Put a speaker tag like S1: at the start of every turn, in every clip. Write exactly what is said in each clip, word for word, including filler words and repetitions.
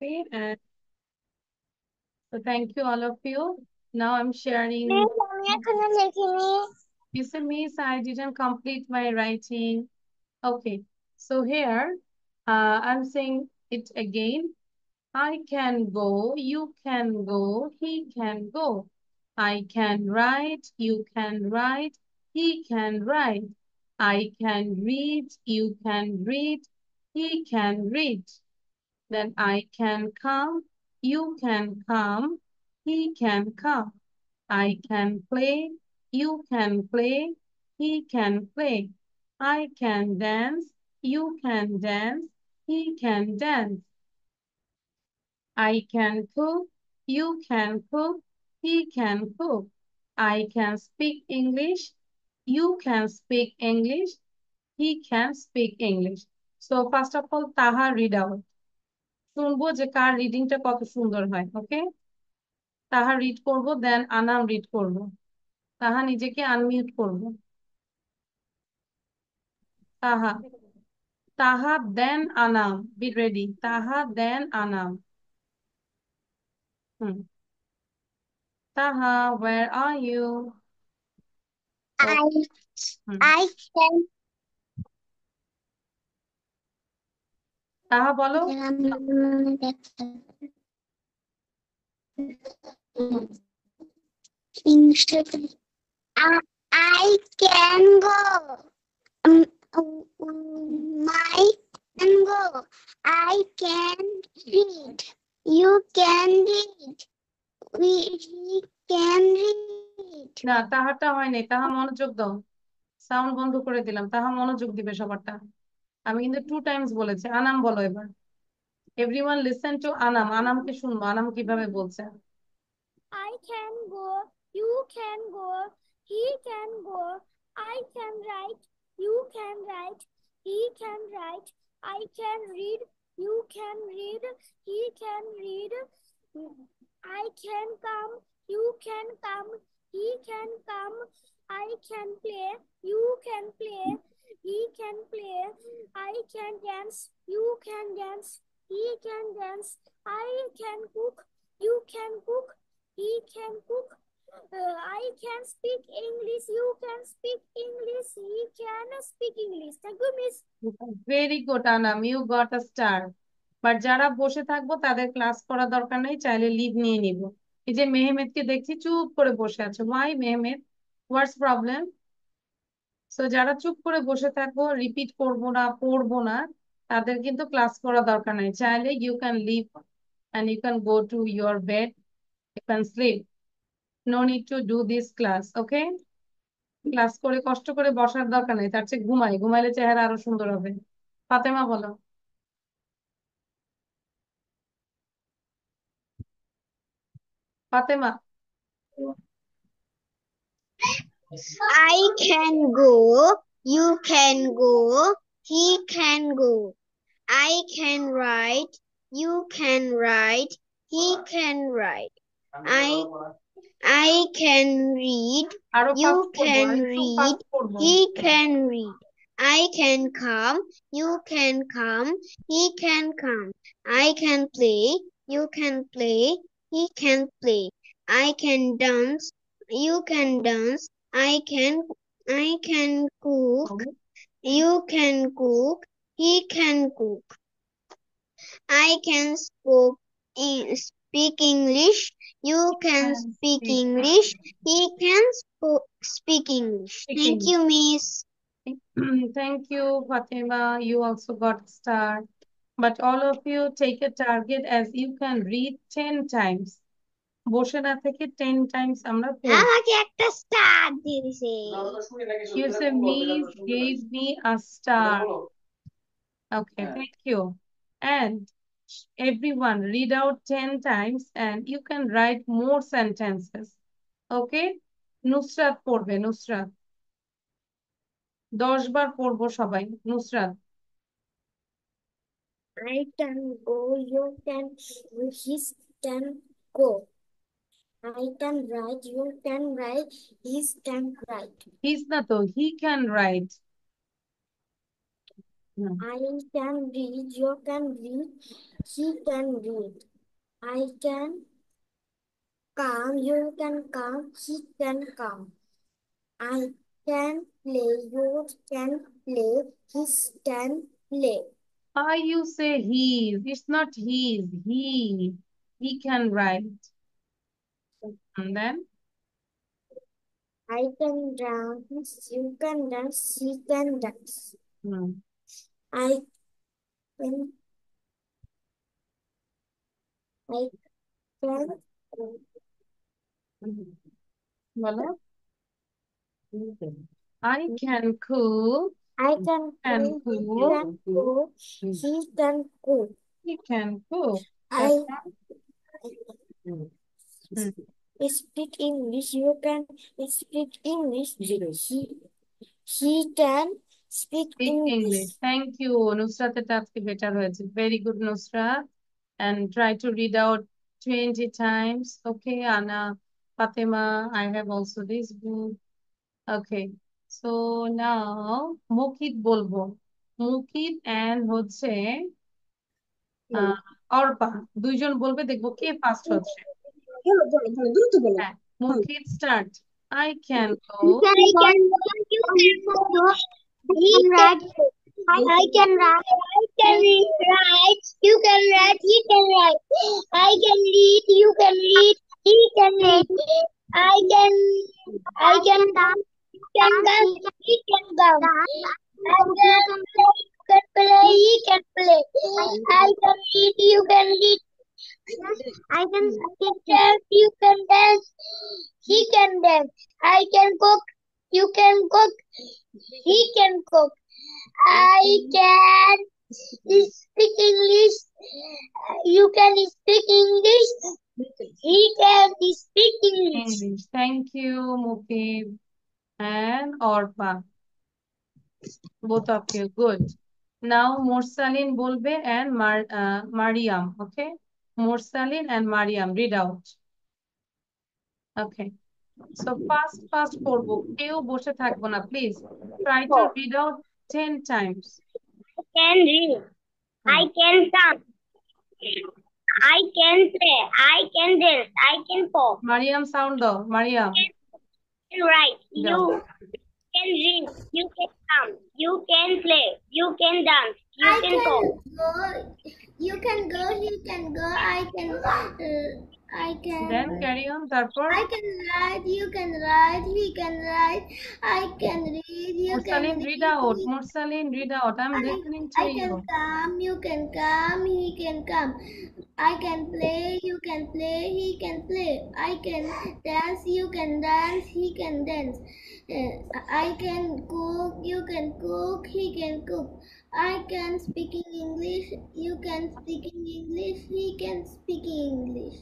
S1: Okay, and so thank you all of you. Now I'm sharing.
S2: Miss, আমি এখনো লিখিনি।
S1: You say, Miss, I didn't complete my writing. Okay, so here uh, I'm saying it again. I can go, you can go, he can go. I can write, you can write, he can write. I can read, you can read, he can read. Then I can come, you can come, he can come. I can play, you can play, he can play. I can dance, you can dance, he can dance. I can cook, you can cook, he can cook. I can speak English, you can speak English, he can speak English. So first of all, Taha read out. শুনবো যে কার রিডিংটা কত সুন্দর হয়, ওকে? তাহা read করব, দেন Anam read করব। তাহা নিজেকে আনমিউট করব। তাহা তাহা দেন আনাম, বি রেডি। তাহা দেন আনাম। হুম। তাহা, where are you?
S2: I
S1: hmm.
S2: I can
S1: তাহা বলো।
S2: I, I can go. Um, um, my can go. I can read. You can read. We he can read.
S1: না, তাহাটা হয় নাই। তাহা মনোযোগ দাও। সাউন্ড বন্ধ করে দিলাম। তাহা মনোযোগ দিবে সবারটা। আমি কিন্তু টু টাইমস বলেছি। আনাম বলো এবার। Everyone listen to Anam. আনামকে শুনবো, আনাম কিভাবে বলছে।
S2: I can go. You can go. He can go. I can write. You can write. He can write. I can read. You can read. He can read. I can come. You can come. He can come. I can play. You can play. He can play. I can dance. You can dance. He can dance. I can cook. You can cook. He can cook. Uh, I can speak English. You can speak English. He can speak English. Thank you, Miss.
S1: Very good Anam, you got a star. But যারা বসে থাকবো তাদের class করা দরকার নেই, চাইলে leave নিয়ে নিব। এই যে মেহমেদকে দেখছি চুপ করে বসে আছে। Why Mehmed, what's problem? So যারা চুপ করে বসে থাকবো, রিপিট করবো না, পড়বো না, তাদের কিন্তু ক্লাস করা দরকার নেই। চাইলে you can leave and you can go to your bed, you can sleep. No need to do this class, okay? Class করে কষ্ট করে বসার দরকার নেই, তার চেয়ে ঘুমাই, ঘুমাইলে চেহারা আরো সুন্দর হবে। ফাতেমা বলো। Fatima.
S2: I can go. You can go. He can go. I can write. You can write. He can write. I I can read.
S1: আরো ফাস্ট
S2: You
S1: করবো,
S2: can
S1: আরেকটু
S2: read.
S1: ফাস্ট করবো।
S2: He can read. I can come. You can come. He can come. I can play. You can play. He can play. I can dance. You can dance. I can I can cook. You can cook. He can cook. I can spoke in, speak English. You can speak English. He can spo- speak English. Thank you, Miss.
S1: Thank you, Fatima. You also got a star. But all of you take a target as you can read ten times. বসে না থেকে ten times আমরা পড়ব।
S2: আমাকে একটা star দিয়ে দিছে।
S1: You say Miss gave me a star. Okay, thank you. And everyone read out ten times and you can write more sentences. Okay? Nusrat পড়বে, নুসরাত। দশ বার পড়বো সবাই। Nusrat.
S2: I can go, you can, he can go. I can write, you can write, he can write.
S1: He's না তো, he can write.
S2: I can read, you can read, He can read. I can come. You can come. He can come. I can play. You can play. He can play.
S1: Why you say his? It's not his. He. He can write. And then?
S2: I can dance. You can dance. He can dance.
S1: Hmm.
S2: I can. I can.
S1: Bolo. I can cook.
S2: I can
S1: Can
S2: cook. He
S1: cook.
S2: can cook. He can cook.
S1: He can cook.
S2: I
S1: Hmm.
S2: speak English. You can speak English. He he can speak
S1: Speak
S2: English.
S1: English. Thank you. নুসরাতেরটা আজকে better হয়েছে. Very good, Nusrat. And try to read out twenty times. Okay, Anna, Fatima, I have also this book. Okay. So now Mukit বলবো. Mukit and হচ্ছে আহ, অর্পা দুইজন বলবে, দেখবো কে first হচ্ছে।
S2: বলো বলো বলো দ্রুত বলো।
S1: হ্যাঁ, Mukit start. I can go.
S2: I can you can go. He can I can write. I can write. You can write. He can write. I can read. You can read. He can read. I can. I can dance. You can dance. He can dance. I can play. You can play. He can play. I can read. You can read. I can dance. You can dance. He can dance. I can cook. You can cook. He can cook. I can speak English. You can speak English. He can speak English.
S1: English. Thank you, Mukeeb and Orpa. Both of you. Good. Now, Morsalin bolbe and Mar uh, Mariam. Okay? Morsalin and Mariam. Read out. Okay. So, fast, fast পড়বো। কেউ বসে থাকবো না, please. Try to read out ten times.
S2: I can read. I can come. I can play. I can dance. I can talk.
S1: Mariam, sound daw. Mariam.
S2: Right.
S1: Go.
S2: You can read. You can come. You can play. You can dance. You
S3: I
S2: can
S3: can
S2: talk.
S3: go. You can go. He can go. I can. Uh, I can.
S1: Then carry on. তারপর
S3: I can write. You can write. He can write. I can read. You can
S1: Mursalin,
S3: read.
S1: read out. Mursalin, read out. I'm
S3: I,
S1: listening to
S3: I can
S1: you.
S3: come. You can come. He can come. I can play. You can play. He can play. I can dance. You can dance. He can dance. Uh, I can cook. You can cook. He can cook. I can speak in English. You can speak in English. He can speak in English.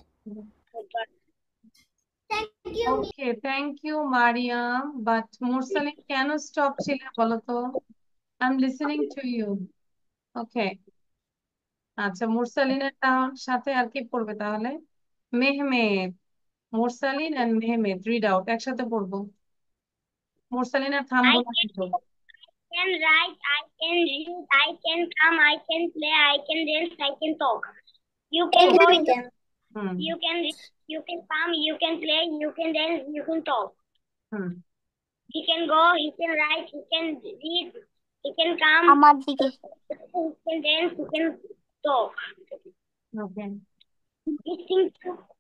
S3: Thank you.
S1: Okay, thank you, Mariam. But Mursalin, কেন stop ছিলে বলো তো? I'm listening to you. Okay. আচ্ছা, মুরসালিনের তা- সাথে আর কি পড়বে তাহলে? মেহমেদ। মুরসালিন and মেহমেদ, read out. একসাথে পড়বো। মুরসালিন আর থামবো
S2: I
S1: না
S2: can,
S1: কিন্তু।
S2: can write. I can read. I can come. I can play. I can dance. I can talk. You can go. You,
S1: hmm
S2: you can read. You can come. You can play. You can dance. You can talk.
S1: Hmm
S2: He can go. He can write. He can read. He can come.
S3: আমার দিকে
S2: He can dance. He can talk.
S1: Okay.
S2: He thinks.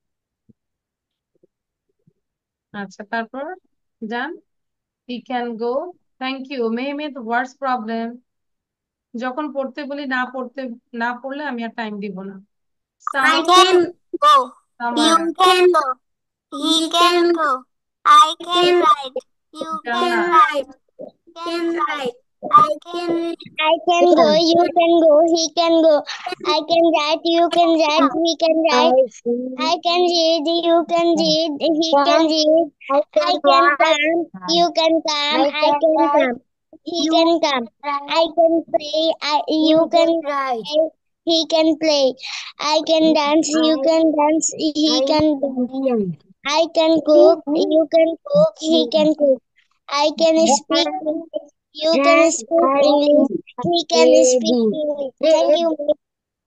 S1: আচ্ছা, তারপর যান। He can go. Thank you. Mehmed, what's problem? যখন পড়তে বলি না পড়তে না পড়লে আমি আর টাইম দিব না।
S3: I can go.
S1: Samar,
S3: You can go. He can go. I can write. You can
S1: Jannah,
S3: write. Can write. I can
S2: I can go. You can go. He can go. I can write. You can write. He can write. I can read. You can read. He can read. I can come. You can come. I can come. He can come. I can play. I you can
S3: write.
S2: play. He can play. I can dance. You can dance. He can dance. I can cook. You can cook. He can cook. I can speak English. You can speak English. He can speak English. Thank you.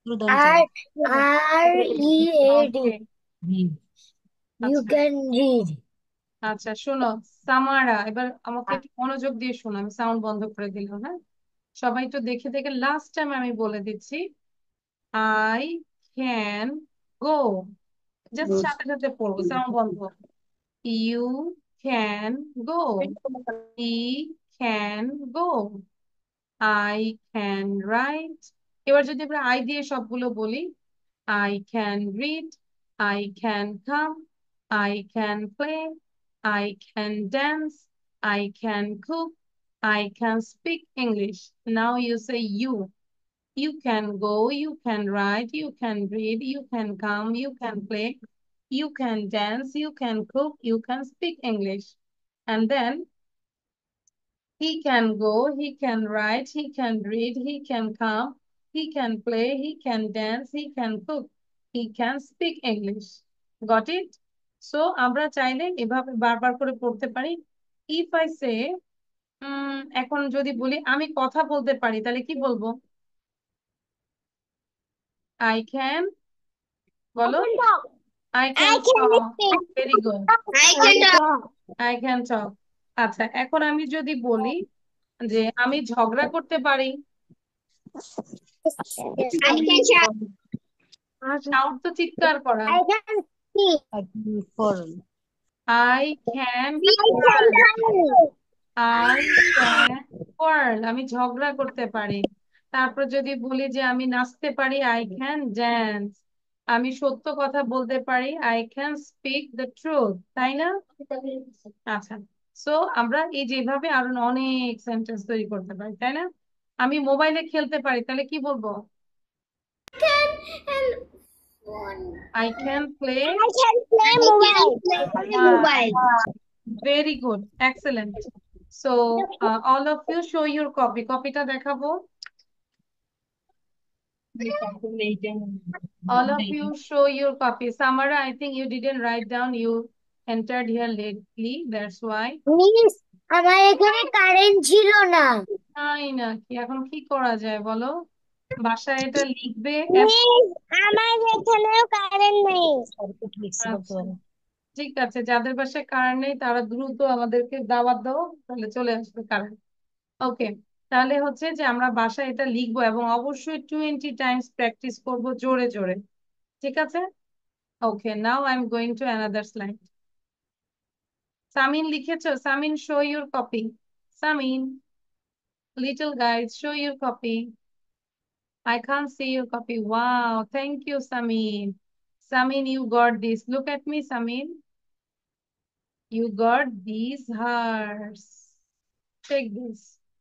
S2: R R E A D.
S1: Okay
S2: You
S1: আচ্ছা
S2: can read.
S1: আচ্ছা শোনো সামারা এবার আমাকে একটু মনোযোগ দিয়ে শোনো আমি সাউন্ড বন্ধ করে দিলাম হ্যাঁ সবাই একটু দেখে দেখে লাস্ট টাইম আমি বলে দিচ্ছি আই ক্যান গো জাস্ট সাথে সাথে পড়বো সাউন্ড বন্ধ you can go he can go I can write এবার যদি আমরা আই দিয়ে সবগুলো বলি I can read, I can come, I can play, I can dance, I can cook, I can speak English. Now you say you. You can go, you can write, you can read, you can come, you can play, you can dance, you can cook, you can speak English. And then he can go, he can write, he can read, he can come, he can play, he can dance, he can cook, he can speak English. Got it? So আমরা চাইলে এভাবে বারবার করে পড়তে পারি। If I say উম, এখন যদি বলি আমি কথা বলতে পারি তাহলে কি বলবো? I can বলো I can
S2: I can
S1: talk.
S2: speak.
S1: Very good.
S3: I can talk.
S1: I can talk. আচ্ছা এখন আমি যদি বলি যে আমি ঝগড়া করতে পারি
S3: I can shout.
S1: shout তো চিৎকার করা
S2: I can speak.
S1: I can
S2: I
S1: quarrel.
S2: can
S1: I can quarrel. আমি ঝগড়া করতে পারি তারপর যদি বলি যে আমি নাচতে পারি I can dance. আমি সত্য কথা বলতে পারি I can speak the truth. তাই না আচ্ছা সো আমরা এই যেভাবে আরো অনেক সেন্টেন্স তৈরি করতে পারি তাই না আমি মোবাইলে খেলতে পারি তাহলে কি বলবো
S3: And phone.
S1: I can play
S2: I can play mobile.
S3: Play mobile.
S1: very good excellent so uh, all of you show your copy কপিটা দেখাবো all of you show your copy Samara I think you didn't write down you entered here lately that's why
S2: miss আমার এখানে current ছিল না
S1: তাই না কি এখন কি করা যায় বলো বাসায় এটা লিখবে এবং
S2: মিস আমার এখানেও কারেন্ট নেই
S1: আচ্ছা ঠিক আছে যাদের বাসায় কারেন্ট নেই তারা দ্রুত আমাদেরকে দাওয়াত দাও তাহলে চলে আসবে কারেন্ট ওকে তাহলে হচ্ছে যে আমরা বাসায় এটা লিখবো এবং অবশ্যই টোয়েন্টি টাইমস প্র্যাকটিস করব জোরে জোরে ঠিক আছে okay now I am going to another slide Samin লিখেছো Samin show your copy Samin little guys show your copy I can't see your copy. Wow, thank you, Samin. Samin, you got this. Look at me, Samin. You got these hearts. Take this.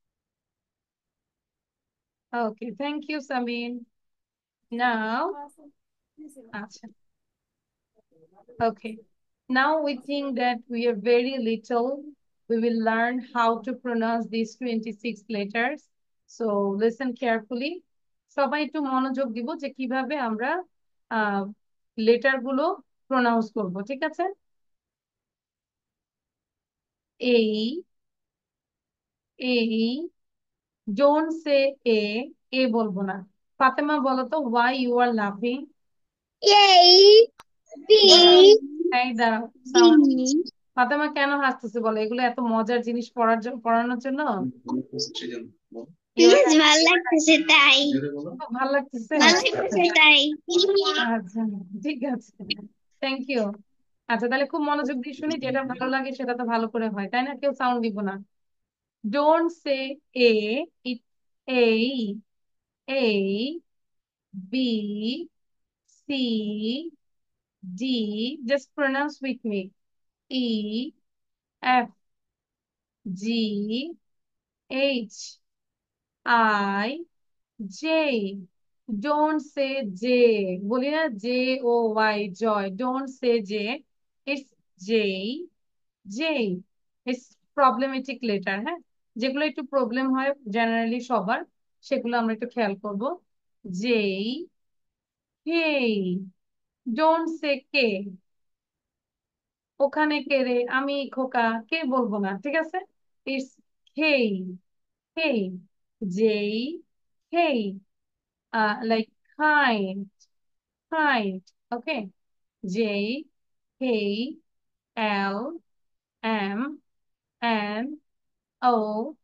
S1: Okay, thank you, Samin. Now, acha. Okay. Now we think that we are very little. We will learn how to pronounce these twenty-six letters. So listen carefully. সবাই একটু মনোযোগ দিব যে কিভাবে আমরা letter গুলো pronounce করব ঠিক আছে এই এই ডোন্ট সে এ এ বলবো না ফাতেমা বলো তো why you are laughing
S2: A B
S1: এই দাঁড়াও
S2: B
S1: সাউন্ড ফাতেমা কেন হাসতেছে বলো এগুলো এত মজার জিনিস পড়ার জন্য পড়ানোর জন্য You are
S3: প্লিজ ভালো লাগতেছে তাই
S1: খুব ভালো লাগতেছে
S3: ভালো লাগতেছে তাই
S1: আচ্ছা ঠিক আছে থ্যাংক ইউ আচ্ছা তাহলে খুব মনোযোগ দিয়ে শুনি যেটা ভালো লাগে সেটা তো ভালো করে হয় তাই না কেউ সাউন্ড দিব না ডোন্ট সে এ ইট এই এই B C D just pronounce with me E F G H I J don't say J বলি না J O Y joy don't say J it's J J it's problematic letter হ্যাঁ যেগুলো একটু problem হয় generally সবার সেগুলো আমরা একটু খেয়াল করব জে হেই ডোন্ট সে কে ওখানে কে রে আমি খোকা কে বলবো না ঠিক আছে it's hey hey J hey uh, like kite, kite. Okay. J K L M N O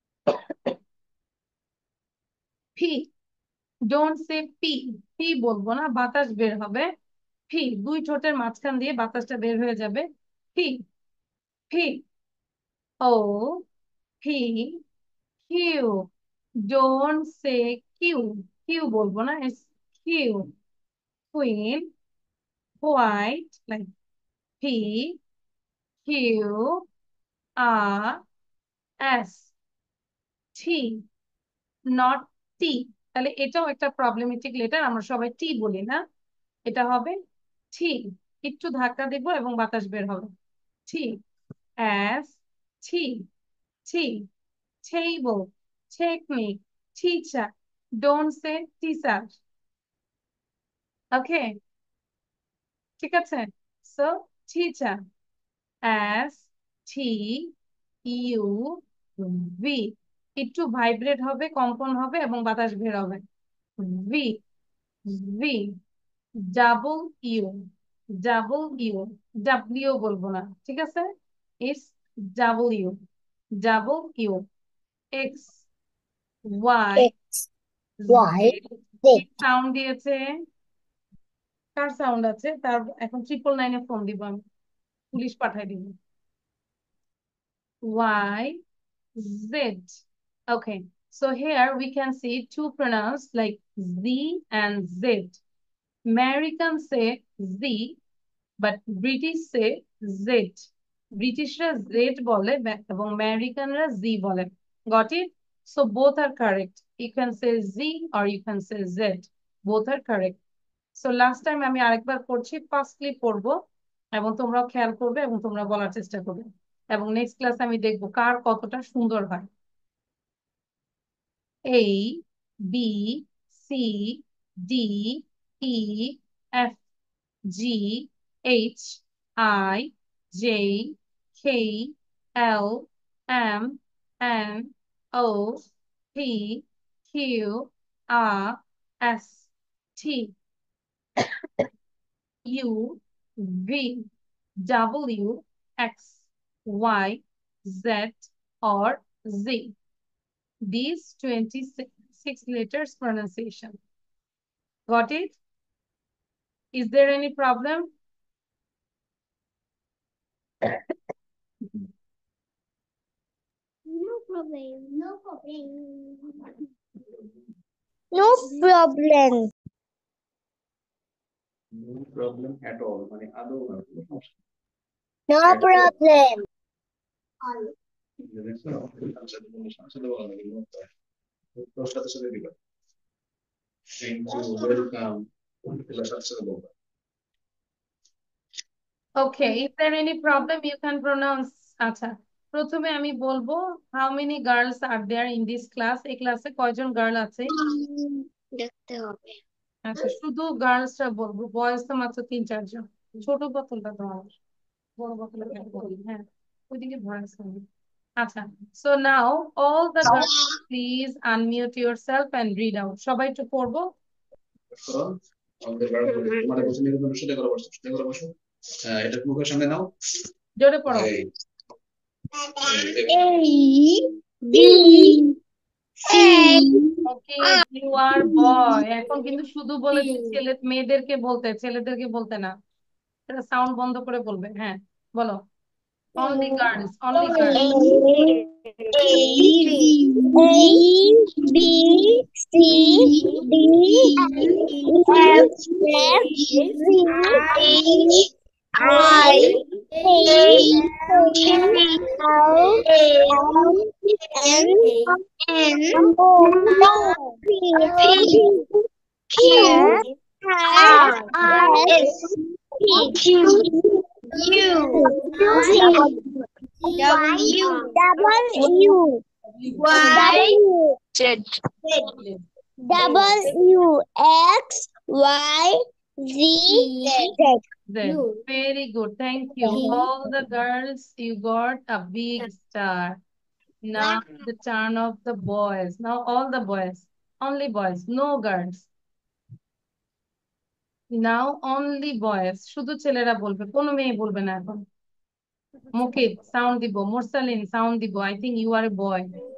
S1: P. Don't say P. P বলবো না, বাতাস বের হবে। P, দুই ঠোঁটের মাঝখান দিয়ে বাতাসটা বের হয়ে যাবে। P, P, O, P, Q. Don't say Q. Q বলবো না, it's Q. Queen, white, like P, Q, R, S, T, not T. তাহলে এটাও একটা প্রবলেমেটিক লেটার, আমরা সবাই টি বলি না, এটা হবে টি। একটু ধাক্কা দেবো এবং বাতাস বের হবে। T, S, T, T, table, technique, teacher. Don't say teacher. Okay, ঠিক আছে? So teacher, S T U V. একটু ভাইব্রেট হবে, কম্পন হবে এবং বাতাস বের হবে। V, V, double U, double U, W বলবো না, ঠিক আছে? It's double U, double U. X, Y,
S2: X, Y, Z.
S1: কি সাউন্ড দিয়েছে? কার সাউন্ড আছে? তার এখন ট্রিপল নাইনে ফোন দিব আমি, পুলিশ পাঠাই দিব। Y, Z. Okay, so here we can see two pronouns like Z and Z. Americans say Z, but British say Z. Britishra Z বলে এবং আমেরিকানরা Z বলে। Got it? So both are correct. You can say Z or you can say Z. Both are correct. So last time আমি আরেকবার পড়ছি, firstly পড়বো এবং তোমরাও খেয়াল করবে এবং তোমরা বলার চেষ্টা করবে, এবং নেক্সট ক্লাসে আমি দেখবো কার কতটা সুন্দর হয়। A, B, C, D, E, F, G, H, I, J, K, L, M, N, O, P, Q, R, S, T, U, V, W, X, Y, Z, or Z. These twenty-six letters pronunciation. Got it? Is there any problem?
S3: No problem. No problem.
S2: No problem.
S4: No problem at all. মানে আদৌ না, কোনো সমস্যা
S2: No
S4: At all.
S2: problem.
S3: All.
S4: নেই। দেখছো? আচ্ছা, তুমি সাথে বলা লাগে, তোর সাথে সাথে দিবা। Thank you, welcome. এগুলো সাথে সাথে বলবা।
S1: Okay, is there any problem? You can pronounce. আচ্ছা, প্রথমে আমি বলবো how many girls are there in this class? এই ক্লাসে কয়জন গার্ল আছে?
S2: দেখতে হবে।
S1: আচ্ছা, শুধু গার্লসরা বলবো, বয়েজ তো মাত্র তিন চারজন। ছোট বোতলটা তো আমার, বড় বোতলে add করি। হ্যাঁ, ওইদিকে ভরা আছে। আচ্ছা, so now all the girls please unmute yourself and read out. সবাই একটু পড়বো।
S4: দেখো, আমাদের বারো করে তোমাদের বসে নিয়ে তোমরা সোজা করে বসো, সোজা করে বসো। হ্যাঁ, এটা মুখের সামনে নাও।
S1: জোরে পড়ো।
S4: এই,
S2: A, B, C,
S1: okay, you are boy. এখন কিন্তু শুধু বলেছে ছেলে, মেয়েদেরকে বলতে, ছেলেদেরকে বলতে না। এটা সাউন্ড বন্ধ করে বলবে। হ্যাঁ, বলো। Only girls, only girls.
S2: A, B, C, D, F, F, G, H, I, K, L, M, N, O, P, Q, R, S, T, U, W, W, Y, Z, W, X, Y, Z, Z.
S1: Then, very good. Thank you. All the girls, you got a big star. Now the turn of the boys. Now all the boys. Only boys, no girls. Now only boys, শুধু ছেলেরা বলবে, কোনো মেয়ে বলবে না এখন। Mukit sound দিব, Morsalin sound দিব, I think you are a boy.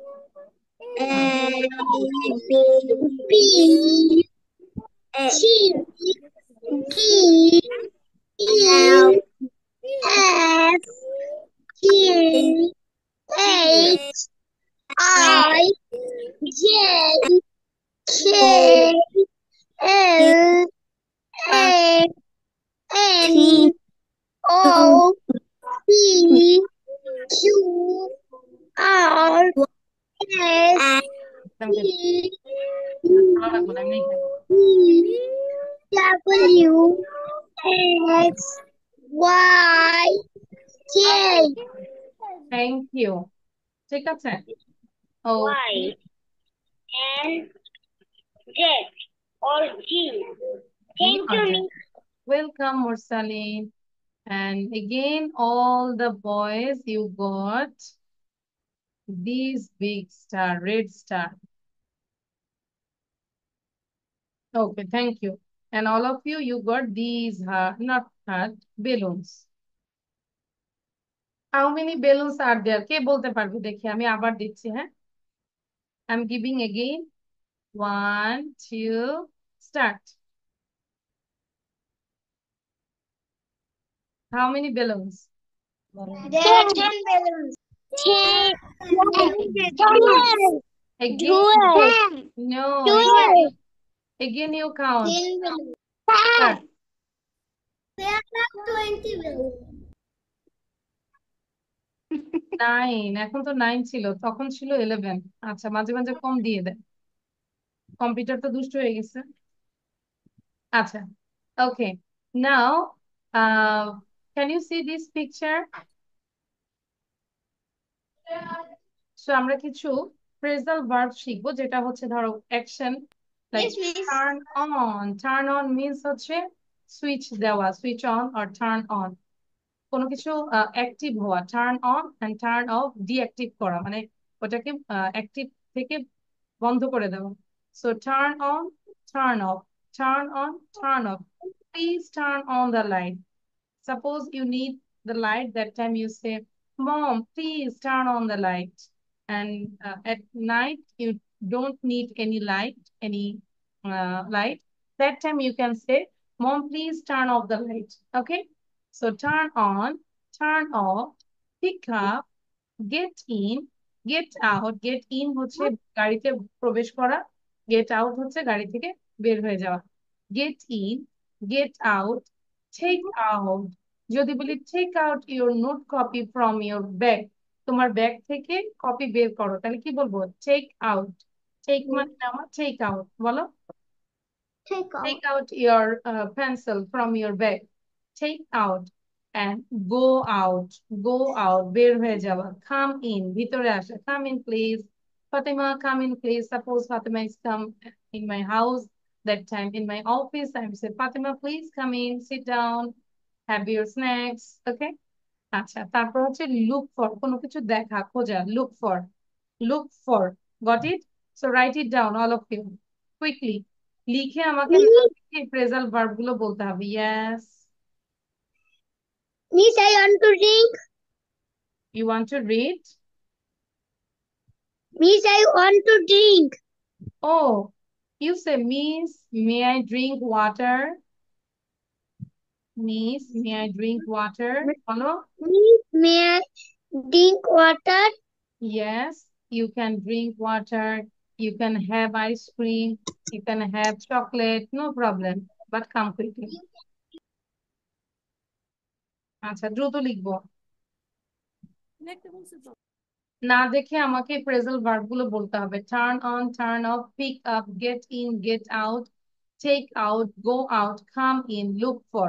S3: I J K L M N O P Q R S T
S1: ভালো লাগবে না, এমনি খাই।
S3: U W X Y K
S1: thank you. ঠিক আছে, ও
S3: Y and Z or G. Thank you, Miss.
S1: welcome Mursaleen. And again, all the boys, you got these big star, red star. Okay, thank you. And all of you, you got these heart, not heart, balloons. How many balloons are there? কে বলতে পারবে দেখি, আমি আবার দিচ্ছি, হ্যাঁ? I'm giving again. One, two, start. How many balloons?
S3: There are ten balloons. Ten. Twelve.
S1: Again?
S3: Twelve.
S1: No.
S3: Twelve.
S1: Again you count.
S3: Ten balloons.
S1: Start.
S3: There are twenty balloons.
S1: Nine, এখন তো nine ছিল, তখন ছিল eleven. আচ্ছা, মাঝে মাঝে কম দিয়ে দেয়, কম্পিউটার তো দুষ্ট হয়ে গেছে। আচ্ছা, okay, now can you see this picture? So আমরা কিছু ফ্রেজাল ভার্ব শিখবো, যেটা হচ্ছে ধরো action, like turn on. Turn on means হচ্ছে সুইচ দেওয়া, switch on or turn on, কোনো কিছু অ্যাক্টিভ হওয়া। Turn on and turn off, deactive করা, মানে ওটাকে অ্যাক্টিভ থেকে বন্ধ করে দেওয়া। So turn on, turn off, turn on, turn off. Please turn on the light. Suppose you need the light, that time you say, Mom, please turn on the light. And uh, at night, you don't need any light, any uh, light. That time you can say, Mom, please turn off the light. Okay? So turn on, turn off, pick up, get in, get out. Get in হচ্ছে গাড়িতে প্রবেশ করা, get out হচ্ছে গাড়ি থেকে বের হয়ে যাওয়া। Get in, get out, take out। যদি বলি take out your note copy from your bag, তোমার ব্যাগ থেকে কপি বের করো, তাহলে কি বলবো? take out। take মানে নেওয়া, take out বলো।
S3: Take out.
S1: Take out your uh, pencil from your bag, take out। And go out, go out বের হয়ে যাওয়া। come in ভিতরে আসা, come in please Fatima, come in please। Suppose Fatima is come in my house, that time in my office I say, Fatima please come in, sit down, have your snacks। okay, আচ্ছা, তারপর হচ্ছে look for, কোনো কিছু দেখা, খোঁজা, look for, look for। got it? So write it down all of you quickly, লিখে আমাকে phrasal verb গুলো বলতে হবে। yes,
S3: Miss, I want to drink.
S1: you want to read?
S3: Miss, I want to drink.
S1: Oh, you say, Miss, may I drink water? Miss, may I drink water? Hello?
S3: Miss, may I drink water?
S1: Yes, you can drink water, you can have ice cream, you can have chocolate, no problem, but come quickly। আচ্ছা, দ্রুত লিখবো, না দেখে আমাকে phrasal verb গুলো বলতে হবে। Turn on, turn off, pick up, get in, get out, take out, go out, come in, look for.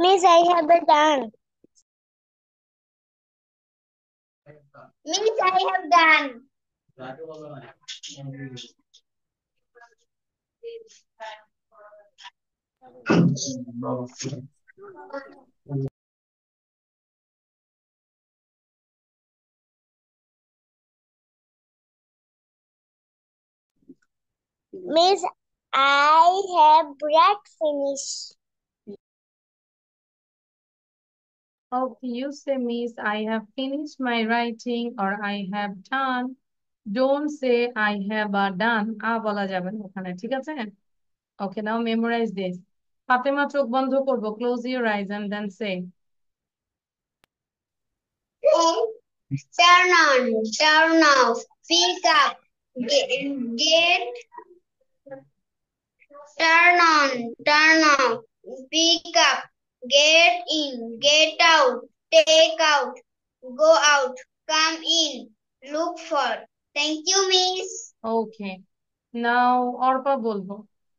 S2: Miss, I have done. Miss, I have done. Miss, I have read finished.
S1: Okay, you say, Miss, I have finished my writing or I have done. Don't say I have uh, done. আ বলা যাবে না ওখানে, ঠিক আছে? Okay, now memorize this. Fatema চোখ বন্ধ করবো. Close your eyes and then say.
S2: Turn on, turn off, pick up, get, get, turn on, turn off, pick up, get in, get out, take out, go out, come in, look for. Thank you, Miss.
S1: Okay. Now Arpa বলবো.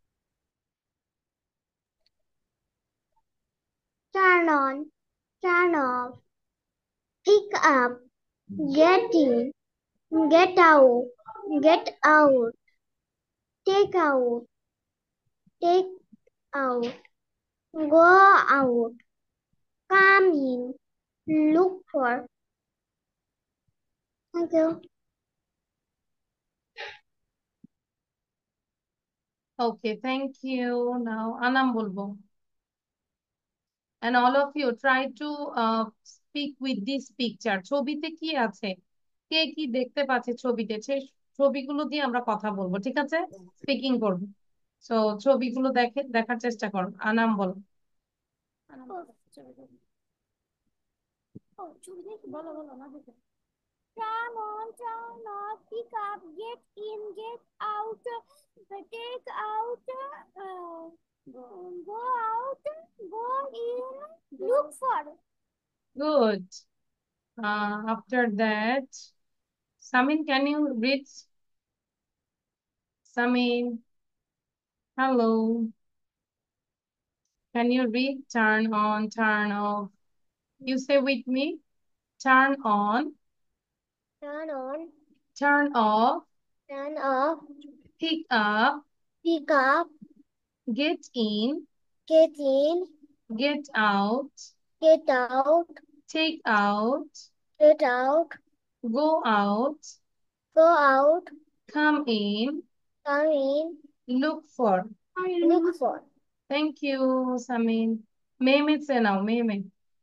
S2: Turn on, turn off, pick up, get in, get out, get out, take out, take out, go out, come in, look for. Thank you.
S1: Okay, thank you. Now Anam বলবো. And all of you try to uh, speak with this picture. ছবিতে কি আছে? কে কি দেখতে পাচ্ছে ছবিতে? সেই ছবিগুলো দিয়ে আমরা কথা বলবো, ঠিক আছে? স্পিকিং করবো। সো ছবিগুলো দেখে দেখার চেষ্টা করো। আনাম বলো।
S2: Turn on, turn off, pick up, get in, get out, take out, uh, go out, go in, look for.
S1: Good. Uh, after that, Samin, can you read? Samin, hello. Can you read? Turn on, turn off. You say with me. Turn on,
S2: Turn on,
S1: turn off,
S2: turn off,
S1: pick up,
S2: pick up,
S1: get in,
S2: get in,
S1: get out,
S2: get out,
S1: take out,
S2: get out,
S1: go out,
S2: go out,
S1: come in,
S2: come in,
S1: look for.
S2: look for.
S1: Thank you, Samin. Meme say now, meme.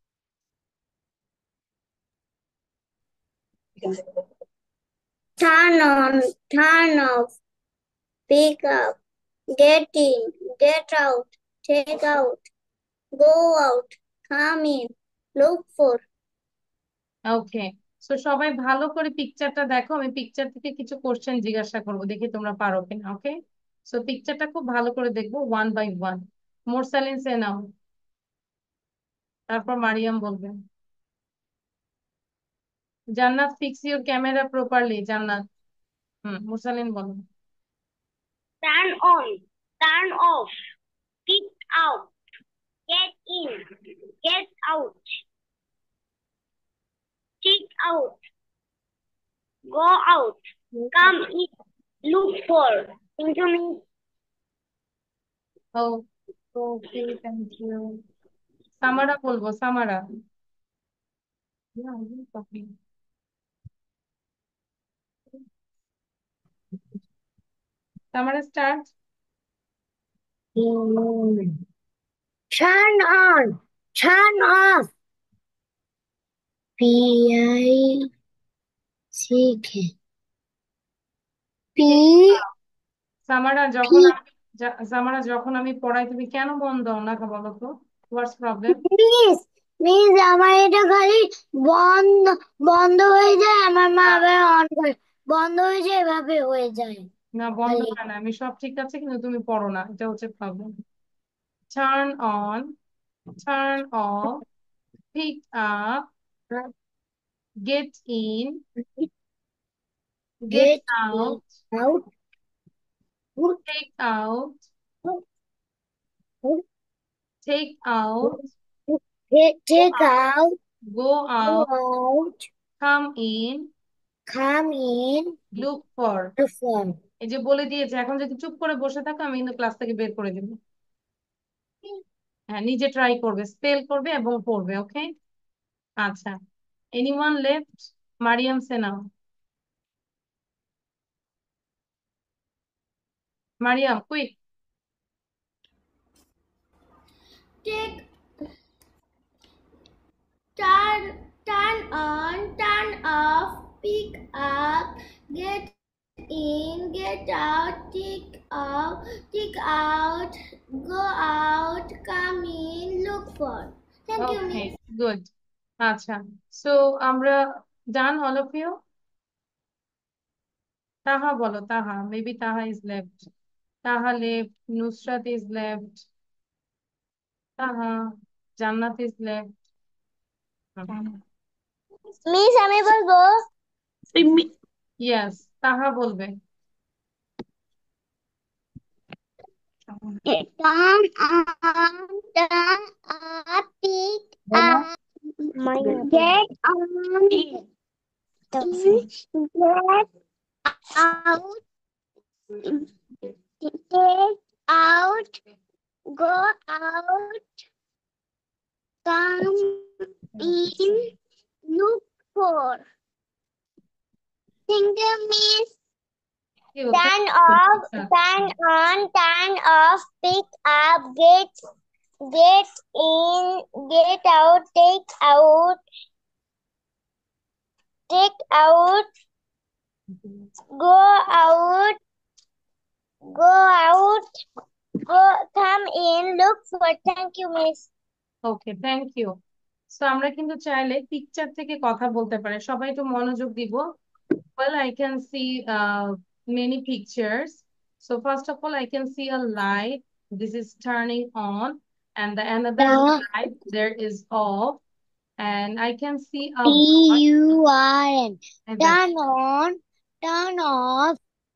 S2: Turn on, turn off, pick up, get in, get out, take out, go out, come in, look for.
S1: Okay, so সবাই ভালো করে পিকচারটা দেখো। আমি picture থেকে কিছু question জিজ্ঞাসা করবো, দেখি তোমরা পারো কিনা। ওকে, সো পিকচারটা খুব ভালো করে দেখবো, one by one. Morsalin say now, তারপর মারিয়াম বলবেন। জান্নাত, ফিক্স ইউর ক্যামেরা প্রপারলি। জান্নাত, হুম, মোরসালিন বলো।
S2: Turn on, turn off, pick out, get in, get out, take out, go out, come in, look for. Thank you, Miss.
S1: Oh okay, thank you. Samara বলবো, Samara. Samara start.
S2: Turn on, turn off. P I C K. P
S1: Samara, যখন আমি যা- সামারা যখন আমি পড়াই তুমি কেন বন্ধ দাও না বলো তো? হোয়াটস প্রবলেম?
S2: মিস মিস আমার এটা খালি বন্ধ বন্ধ হয়ে যায়, আমার মা আবার অন করে, বন্ধ হয়ে যায়, এভাবে হয়ে যায়।
S1: না, বন্ধ হয় না, আমি সব ঠিক আছে, কিন্তু তুমি পড়ো না, এটা হচ্ছে problem. Turn on, turn off, pick up, get in, get
S2: Get
S1: out,
S2: out,
S1: take out, take out,
S2: Take, take out,
S1: go
S2: go
S1: out,
S2: out,
S1: come in,
S2: come in,
S1: look for।
S2: look for।
S1: এই যে বলে দিয়েছে, এখন যদি চুপ করে বসে থাকো আমি কিন্তু ক্লাস থেকে বের করে দেবো। হ্যাঁ, নিজে ট্রাই করবে, স্পেল করবে এবং পড়বে। ওকে, আচ্ছা। Anyone left? Mariam Sena. Mariam, quick.
S3: Take, turn, turn on, turn off, pick up, get in, get out, tick out, tick out, go out, come in, look for. Thank you,
S1: okay,
S3: Miss.
S1: Good. আচ্ছা, so আমরা done, all of you. তাহা বলো, Taha. Maybe Taha is left. Taha left, Nusrat is left, Taha, Jannat is left.
S2: Miss আমি বলবো?
S1: Yes, তাহা বলবে।
S2: Turn on, turn off, pick up, get on, in, get out, take out, go out, come in, look for. Thank you, Miss.
S1: You,
S2: Turn
S1: thank you.
S2: off, turn on, turn off, pick up, get, get in, get out, take out, take out, go out, go out, go, come in, look for. Thank you, Miss.
S1: Okay, thank you. So আমরা কিন্তু চাইলে picture থেকে কথা বলতে পারি। সবাই একটু মনোযোগ দিব। Well, I can see uh, many pictures. So first of all, I can see a light. This is turning on, and the another
S2: The
S1: light there is off. And I can see a
S2: T
S1: boy.
S2: U R N.
S1: And that's-
S2: Turn on, turn off.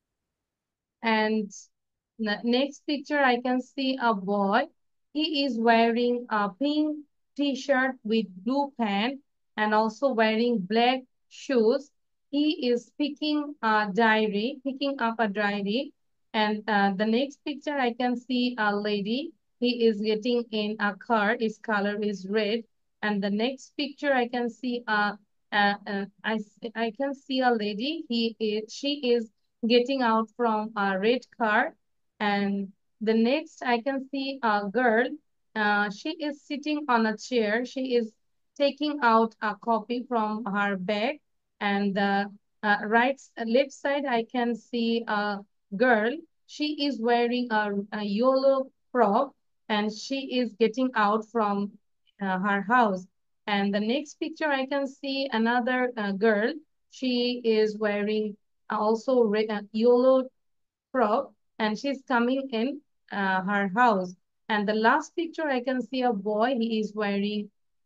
S1: And the next picture, I can see a boy. He is wearing a pink t-shirt with blue pant and also wearing black shoes. He is picking a diary, picking up a diary. And uh, the next picture, I can see a lady. He is getting in a car. His color is red. And the next picture, I can see a, uh, uh, I, I can see a lady. He is, she is getting out from a red car. And the next, I can see a girl. Uh, she is sitting on a chair. She is taking out a copy from her bag. And the uh, right, left side, I can see a girl. She is wearing a, a yellow frock, and she is getting out from uh, her house. And the next picture, I can see another uh, girl. She is wearing also red, uh, yellow frock, and she's coming in uh, her house. And the last picture, I can see a boy. He is wearing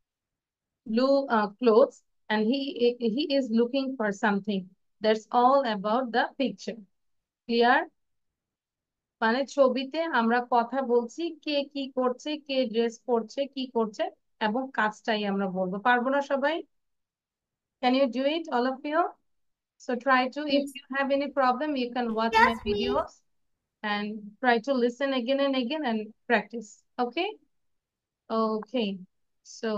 S1: blue uh, clothes, and he he is looking for something. That's all about the picture. Clear? মানে ছবিতে আমরা কথা বলছি, কে কি করছে, কে dress পরছে, কি করছে, এবং কাজটাই আমরা বলবো। পারবো না সবাই? Can you do it, all of you? So try to, if you have any problem, you can watch my
S3: Yes, Miss.
S1: videos and try to listen again and again and practice. Okay? Okay. So,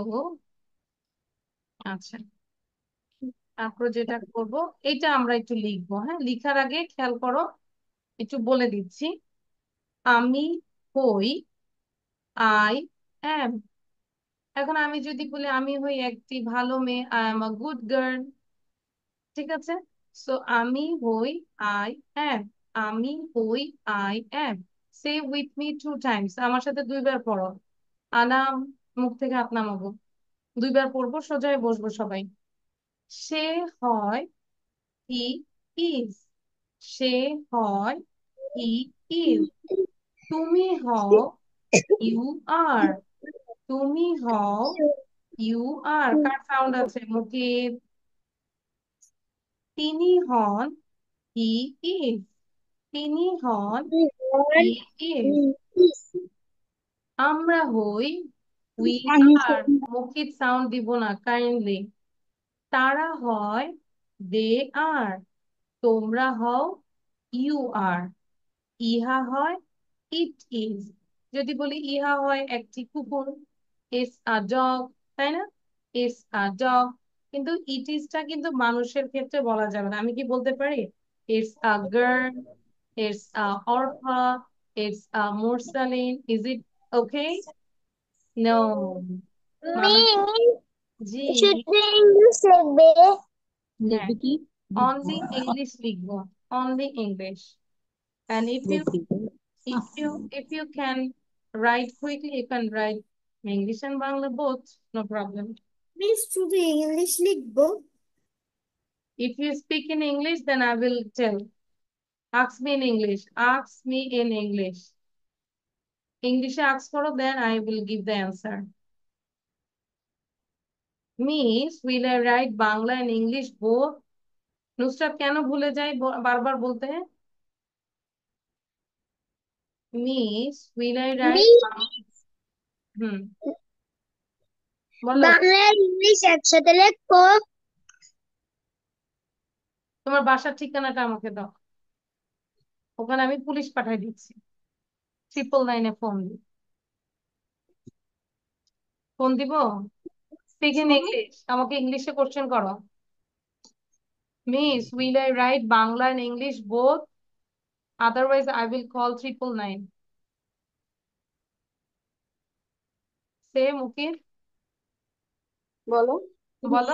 S1: আচ্ছা, তারপর যেটা করব, এটা আমরা একটু লিখবো। হ্যাঁ, লিখার আগে খেয়াল করো, একটু বলে দিচ্ছি। আমি হই, আই অ্যাম। এখন আমি যদি বলি আমি হই একটি ভালো মেয়ে, I am a good girl. ঠিক আছে? সো আমি হই, আই অ্যাম। আমি হই, I am. Say with me two times. আমার সাথে দুইবার পড়ো। আনাম, মুখ থেকে হাত নামাবো। দুইবার পড়বো, সোজায় বসবো সবাই। সে হয়, হি ইজ। সে হয়, হি ইজ। তুমি হও, ইউ আর। তুমি হও, ইউ আর। কার সাউন্ড আছে মুখে? তিনি হন, হি ইজ। তিনি হন, হি ইজ। আমরা হই, We are, মুখিত সাউন্ড দিব না কাইন্ডলি। তারা হয় they are, তোমরা হও you are, ইহা হয় it is। যদি বলি ইহা হয় একটি কুকুর, is a dog, তাই না? is a dog, কিন্তু it is টা কিন্তু মানুষের ক্ষেত্রে বলা যাবে না। আমি কি বলতে পারি it's a girl, it's a Orpha, it's a Mursaleen? Is it okay? No. মানুষ জি
S2: English লিখবে।
S1: হ্যাঁ, only English লিখবো, only English। And if you if you if you can write quickly, you can write English and Bangla both, no problem.
S2: Miss শুধু English লিখবো?
S1: If you speak in English, then I will tell. Ask me in English. Ask me in English. English ask করো, then I will give the answer. Miss, will I write Bangla and English both? Nusrat কেন ভুলে যাই বারবার বলতে? Miss, will I write হুম বলো।
S2: বাংলা আর English একসাথে লিখবো?
S1: তোমার বাসার ঠিকানাটা আমাকে দাও, ওখানে আমি পুলিশ পাঠাই দিচ্ছি। ট্রিপল নাইনে ফোন দিব, ফোন দিব। স্পিক ইন ইংলিশ, আমাকে ইংলিশে কোশ্চেন করো। Miss, will I write Bangla and English both? Otherwise I will call triple nine. Say Mukir,
S3: বলো।
S1: বলো।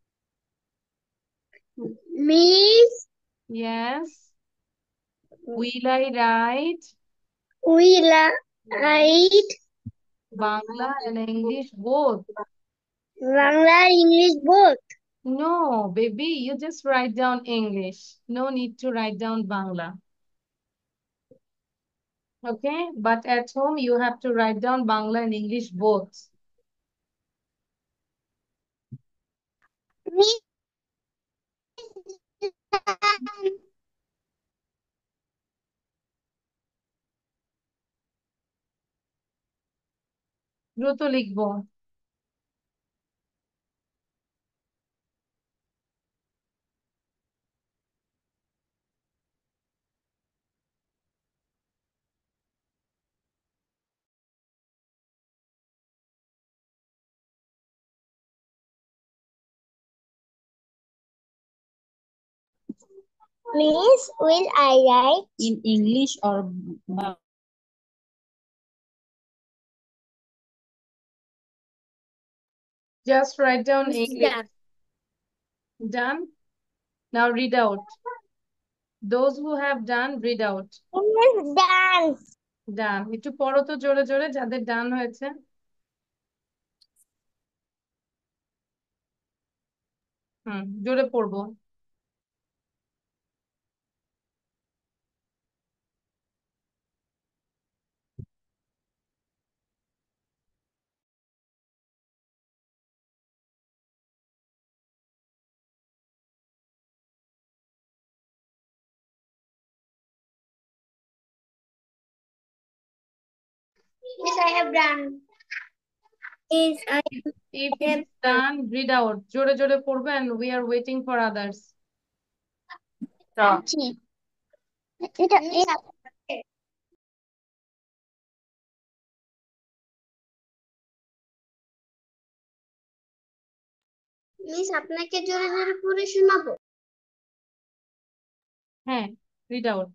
S2: Miss
S1: Yes, will I write
S2: will write
S1: Bangla and English both?
S2: Bangla আর English both?
S1: No, baby, you just write down English. No need to write down Bangla. Okay, but at home you have to write down Bangla and English both. দ্রুত লিখবো।
S2: Miss, will I write
S5: in English or
S1: Just write down English.
S2: done?
S1: Done? Now read out. Those who have done, read out.
S2: Miss done.
S1: Done. একটু পড়ো তো জোরে জোরে যাদের ডান হয়েছে। হুম, জোরে পড়বো।
S2: Miss, I have done. Is I
S1: If it's done, read out. জোরে জোরে পড়বে, and we are waiting for others.
S2: এটা মিস আপনাকে জোরে জোরে পড়ে শোনাবো?
S1: হ্যাঁ, read out.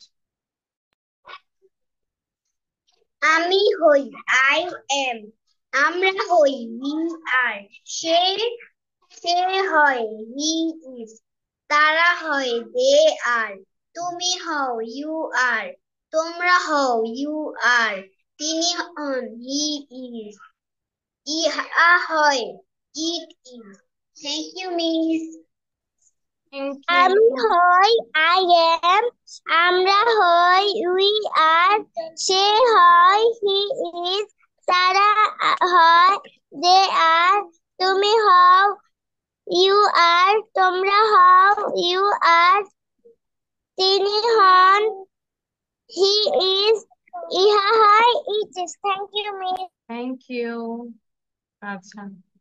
S2: আমি হই I am, আমরা হই we are, সে সে হয় he is, তারা হয় they are, তুমি হও you are, তোমরা হও you are, তিনি হন he is, ইহা হয় it is. Thank you, Miss.
S1: Thank
S2: আমি
S1: you.
S2: হই I am, আমরা হই we are, সে হয় he is, তারা হয় they are, তুমি হও you are, তোমরা হও you are, তিনি হন he is, ইহা হয় it is. Thank you, Miss.
S1: Thank you. আচ্ছা,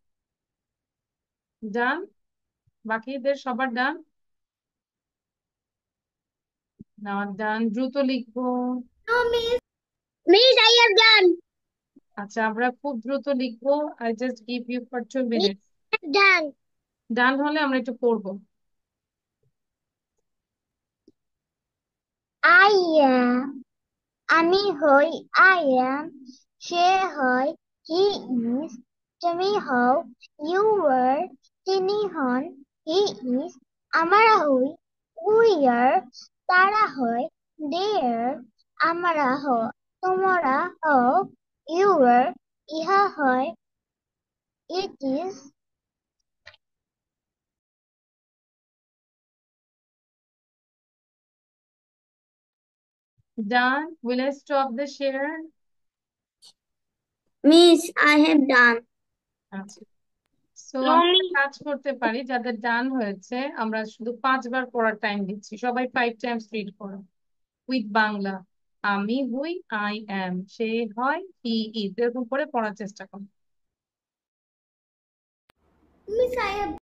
S1: ডান। বাকিদের সবার ডান? না, ডান। দ্রুত লিখবো।
S3: No, miss. Miss, I have done.
S1: আচ্ছা, আমরা খুব দ্রুত লিখবো। I just give you for two
S3: Miss,
S1: minutes.
S3: I have done.
S1: Done হলে আমরা একটু পড়বো।
S3: I am. আমি হই I am. সে হয় he is. তুমি হও you were. তিনি হন he is. আমরা হই we are. তারা হয় they are. আমরা হও তোমরা হও you were. ইহা হয় it is.
S1: Done. Will I stop the share?
S3: Miss, I have done.
S1: আচ্ছা, সো
S3: No,
S1: আমরা
S3: miss.
S1: কাজ করতে পারি, যাদের ডান হয়েছে আমরা শুধু পাঁচবার পড়ার টাইম দিচ্ছি। সবাই ফাইভ টাইমস রিড করো উইথ বাংলা। আমি হই আই অ্যাম, সে হয় হি ইজ, এরকম করে পড়ার চেষ্টা করো।
S3: Miss, I have.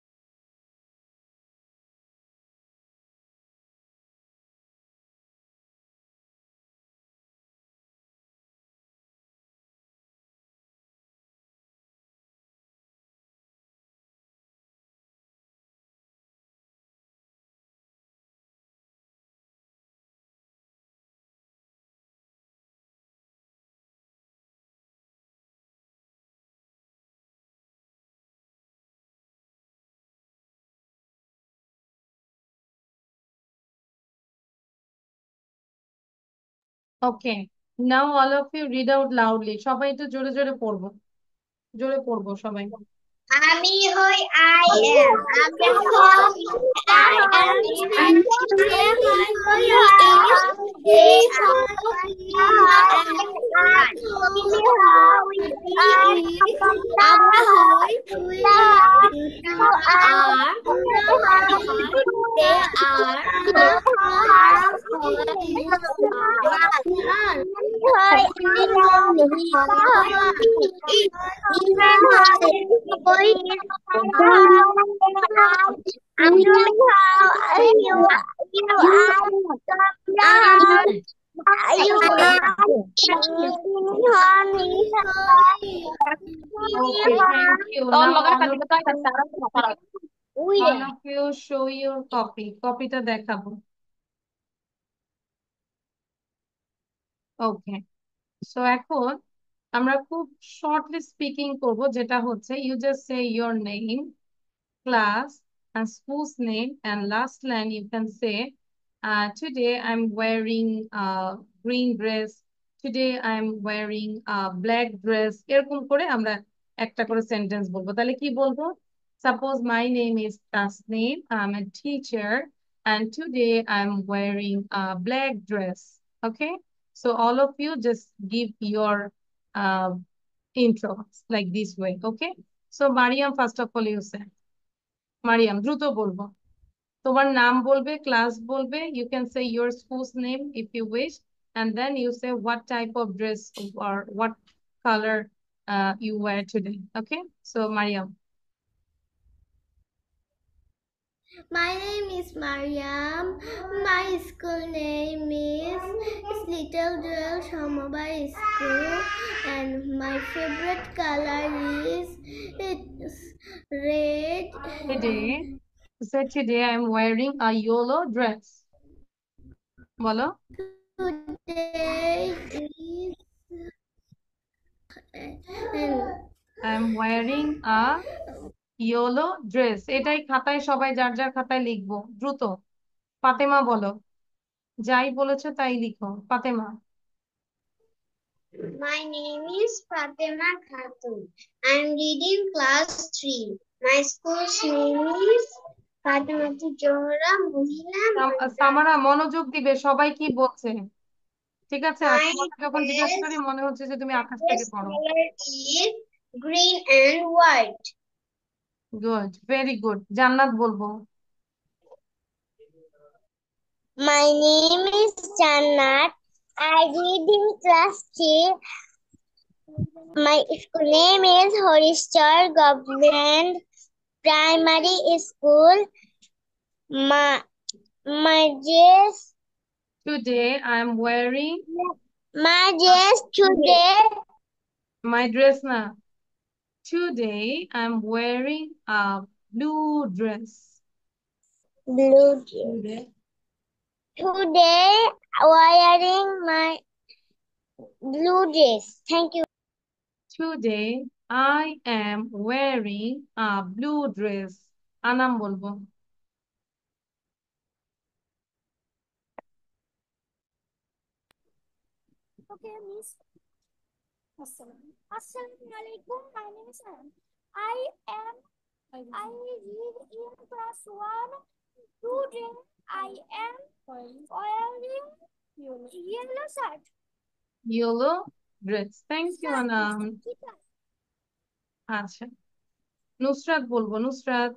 S1: Okay, now all of you read out loudly. সবাই একটু জোরে জোরে পড়বো, জোরে পড়বো সবাই।
S3: আমি হই I am. আমি হই I am. সে হয় he is. they are. তুমি হও he is. আমরা হই we are. they are.
S1: Okay, thank you. Now all of all of you show your copy. কপিটা দেখাবো। ওকে, সো এখন আমরা খুব শর্টলি স্পিকিং করব, যেটা হচ্ছে you just say your name, class, and school's name, and last line you can say, uh, today I'm wearing a green dress, today I'm wearing a black dress, এরকম করে আমরা একটা করে সেন্টেন্স বলবো। তাহলে কি বলবো? Suppose my name is Tasneem, I'm a teacher, and today I'm wearing a black dress. Okay, so all of you just give your uh, intro like this way. Okay, so Mariam, first of all you say. Mariam, দ্রুত বলবো। তোমার নাম বলবে, class বলবে, you can say your school's name if you wish, and then you say what type of dress or what color uh, you wear today. Okay, so Mariam.
S3: My name is Mariam. My school name is Little Girl Shamabai School, and my favorite color is it's red.
S1: Today, so today I'm wearing a yellow dress. বলো।
S3: Today is
S1: I'm wearing a yellow dress. এটাই খাতায় সবাই যার যার খাতায় লিখবো দ্রুত। ফাতেমা বলো, যাই বলেছো তাই লিখো। Fatema.
S3: My name is Fatima Khatun. I'm reading class three. My school's name is Fatima Johra Mohila.
S1: সামারা মনোযোগ দিবে, সবাই কি বলছে, ঠিক আছে? আর
S3: My
S1: তোমাকে যখন জিজ্ঞাসা করি মনে হচ্ছে যে তুমি আকাশ থেকে
S3: dress
S1: পড়ো।
S3: color is green and white.
S1: Good, very good. Jannat বলবো।
S3: My name is Jannat. I read in class three.
S2: My school name is Horichar Government Primary School. My my dress
S1: Today I'm wearing
S2: my dress today
S1: my dress now. Today I'm wearing a blue dress.
S2: blue.
S1: Today.
S2: Today wearing my blue dress. Thank you.
S1: Today I am wearing a blue dress. Anam বলবো।
S2: Okay, Miss. Assalamu alaikum. My name is Anam. I am I read in class one. Today I am wearing yellow shirt.
S1: Yellow dress. Thank you, Anam. আচ্ছা। নুসরাত বলবো, Nusrat.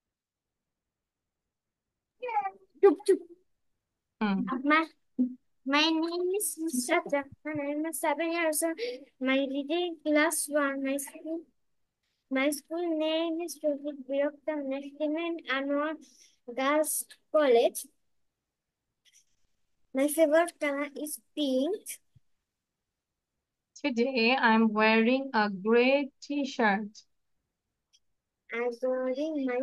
S2: Chup chup.
S1: হুম।
S2: My, my name is Nusrat. I am seven years old. My reading class one. My school, my school name is Rohit Birakta National Anwar Girls College. My favorite color is pink.
S1: Today I'm wearing a gray t-shirt.
S2: I'm wearing my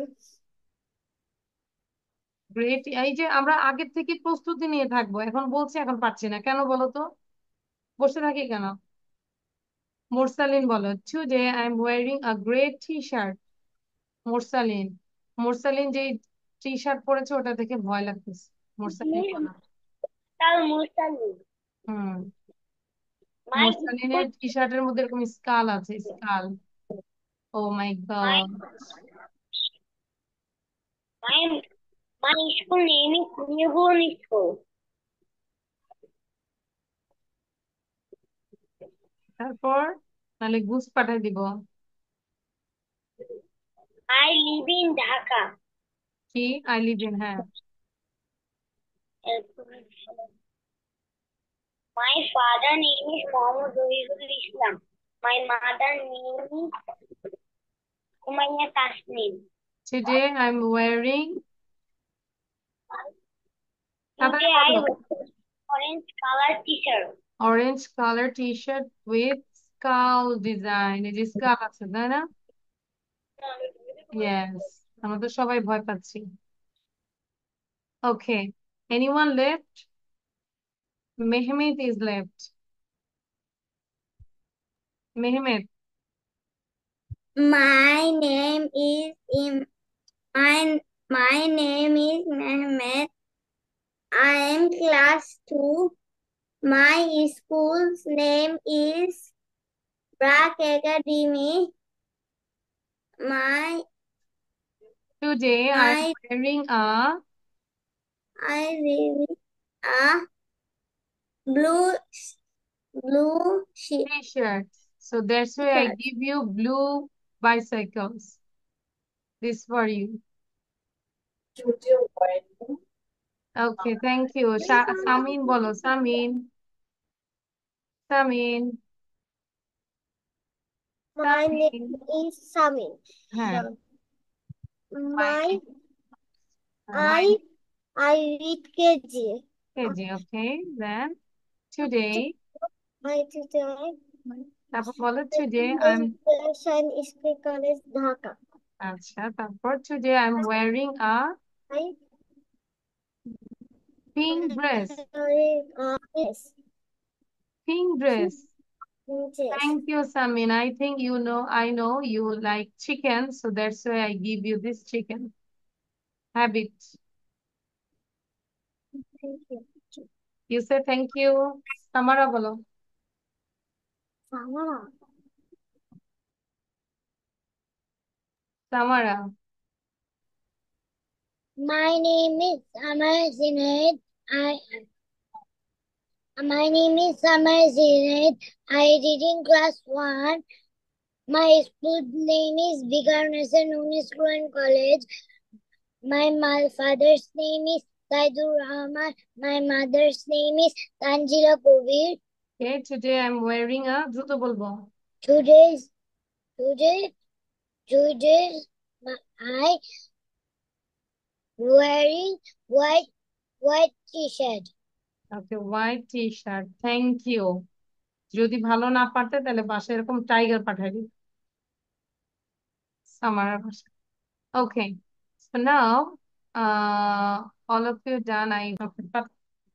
S1: great. এই যে আমরা আগের থেকে প্রস্তুতি নিয়ে থাকবো, এখন বলছি এখন পারছি না কেন বলো তো, বসে থাকি কেন? মোরসালিন বলো। Today I am wearing a grey T shirt. Morsalin Morsalin যে টি শার্ট পরেছে ওটা দেখে ভয় লাগতেছে। মোরসালিন বলো। হুম। মোরসালিনের টি শার্টের মধ্যে এরকম স্কাল আছে, skull. Oh my god.
S2: my my school name is Newborn School.
S1: তারপর তাহলে গুছ পাঠাই দিব।
S2: I live in Dhaka.
S1: কি? আই লিভ ইন, হ্যাঁ।
S2: My father name is Mohammad Zohirul Islam. My mother name is Umayya Tasneem.
S1: Today I'm wearing
S2: Today I wear orange color t-shirt.
S1: orange color t-shirt with skull design। এই যে skull আছে তাই না? Yes, আমরা তো সবাই ভয় পাচ্ছি। Okay, anyone left? Mehmet is left. Mehmet.
S2: My name is Im. My my name is Mehmet. I am class two. My school's name is Brak Academy. My
S1: Today I'm
S2: my
S1: wearing a
S2: I wear a blue blue sheet.
S1: t-shirt. So that's why I
S2: T-shirt.
S1: give you blue bicycles. This for you. Okay, thank you. Sha- Samin bolo, Samin. Samin.
S2: My name
S1: Samin.
S2: is Samin.
S1: হ্যাঁ।
S2: My
S1: My
S2: I I read K G.
S1: K G, okay. Then today,
S2: My today
S1: তারপর বলো today I'm
S2: Shine School College Dhaka.
S1: আচ্ছা, তারপর today I'm wearing a
S2: I
S1: pink dress.
S2: uh, yes.
S1: Pink dress.
S2: Yes.
S1: Thank you, Samin. I think you know, I know you like chicken, so that's why I give you this chicken. Have it.
S2: Thank you.
S1: You say thank you. Samara bolo.
S2: Samara.
S1: Samara.
S2: My name is Samar Zinet. I My name is Samar Zinet. I read in class one. My school name is Vigar Nasan School College. My ma- father's name is Saidur Rahman. My mother's name is Tanjila Kovir.
S1: Okay, today I'm wearing a দ্রুত বলবো
S2: Today's today today's I wearing white white t-shirt.
S1: Okay, white T shirt, thank you. যদি ভালো না পারতে তাহলে বাসায় এরকম tiger পাঠাই দিই, সামারের বাসায়। Okay, so now uh, all of you done. I but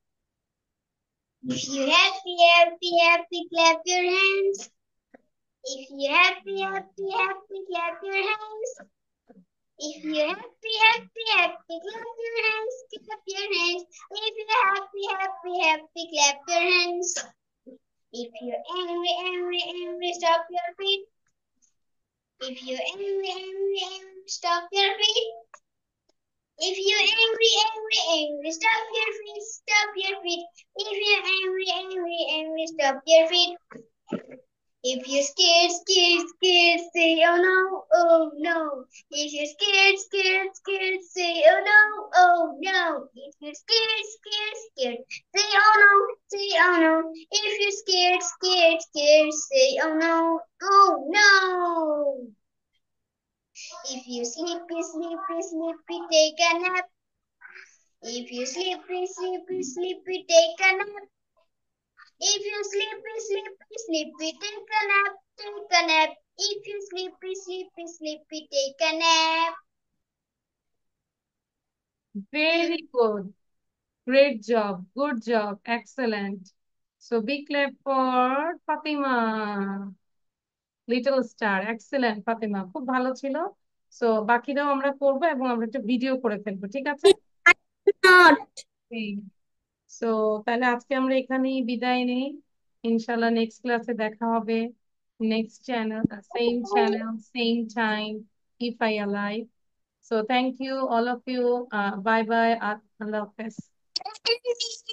S3: If you happy, happy, happy, clap your hands. If you happy, happy, happy, clap your hands. If you happy, happy, happy, clap your hands, clap your hands. If you're happy, happy, happy, clap your hands. If you're angry, angry, angry, stop your feet. If you're angry, angry, angry, stop your feet. If you're angry, angry, angry, stop your feet, stop your feet. If you're angry, angry, angry, stop your feet. If you're scared, scared, scared, say oh no, oh no. If you're scared, scared, scared, say oh no, oh no. If you're scared, scared, scared, say oh no, say oh no. If you're scared, scared, scared, say oh no, oh no. If you sleepy, sleepy, sleepy, take a nap. If you sleepy, sleepy, sleepy, take a nap. If you sleepy, sleepy, sleepy, take a nap, take a nap. If you sleepy, sleepy, sleepy, take a nap.
S1: very good, great job, good job, excellent. So big clap for Fatima, little star, excellent Fatima, খুব ভালো ছিল। So বাকিরাও আমরা করবো এবং আমরা একটা video করে ফেলবো, ঠিক আছে? সো তাহলে আজকে আমরা এখানেই বিদায় নিই, ইনশাল্লাহ নেক্সট ক্লাসে দেখা হবে, next channel, same channel, same time, if I alive. So thank you all of you, bye bye, আল্লাহ হাফেজ।